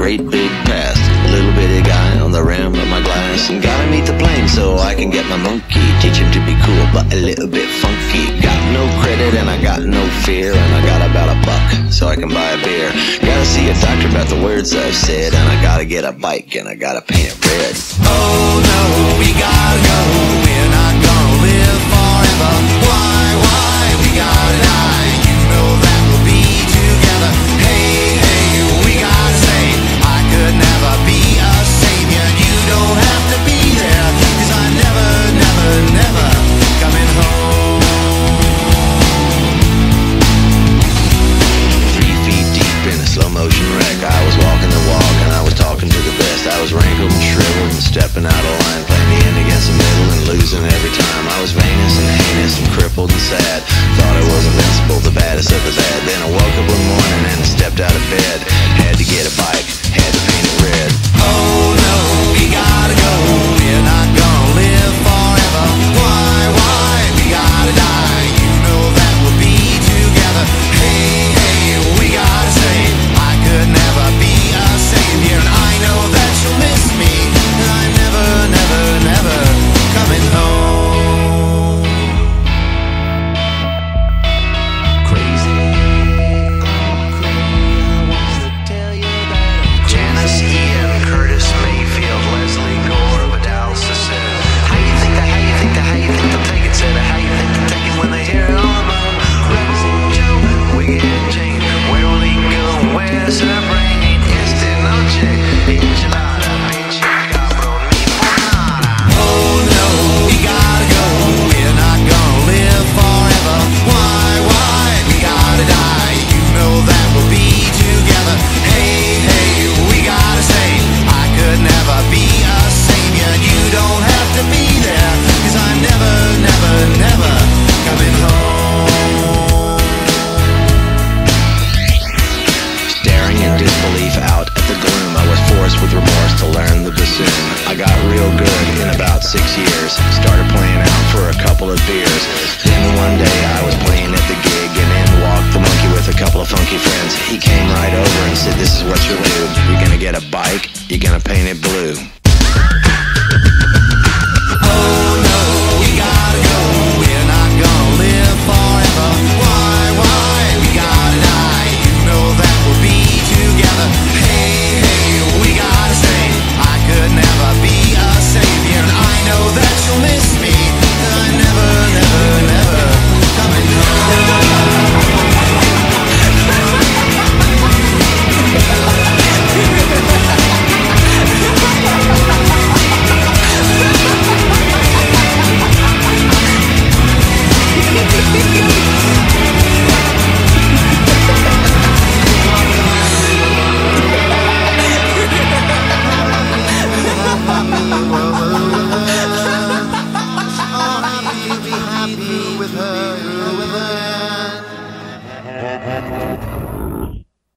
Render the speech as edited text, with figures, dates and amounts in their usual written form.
great big past. Little bitty guy on the rim of my glass. And gotta meet the plane so I can get my monkey. Teach him to be cool but a little bit funky. Got no credit and I got no fear. And I got about $1 so I can buy a beer. Gotta see a doctor about the words I've said. And I gotta get a bike and I gotta paint it red. Oh no, we gotta go. We're not gonna live forever. Why, we gotta die. You know that we'll be together. Hey, we gotta say, I could never be a savior. You don't have to be there, 'cause I'm never coming home. 3 feet deep in a slow motion wreck. I was walking the walk and I was talking to the best. I was wrinkled and shriveled and stepping out of line, playing the end against the middle and losing every time. I was veinious and heinious and crippled and sad. Thought I was invincible, the baddest of the bad. Then I woke up one morning and I stepped out of bed. Had to get a bike, had to paint it red. Oh no, we gotta go. We're not gonna live forever. Why, we gotta die. You know that we'll be together. Hey, we gotta say, I could never be a savior. And I know that you'll miss me. And I'm never coming home. Crazy, I want to tell you that I'm Janice, Ian, Curtis, Mayfield, Leslie, Gore, Vidal, Cicero. How you think they'll take it, said how you think they'll take it when they hear it on the moon? Rebel Joe, Wicked Jane, where will he go? Where's her brain? Este noche, enchilada, pinche cabrón, mi monada. Oh no, we gotta go. We're not gonna live forever. Why, we gotta die. You know that we'll be together. Hey, we gotta say, I could never be a savior. You don't have to be there, 'cause I'm never coming home. Staring in disbelief out at the gloom, I was forced with remorse to learn the bassoon. I got real good in about 6 years. Started playing out for a couple of beers. Then one day I was playing at the gig, and in walked the monkey with a couple of funky friends. He came right over and said, "This is what you'll do. You're gonna get a bike, you're gonna paint it blue."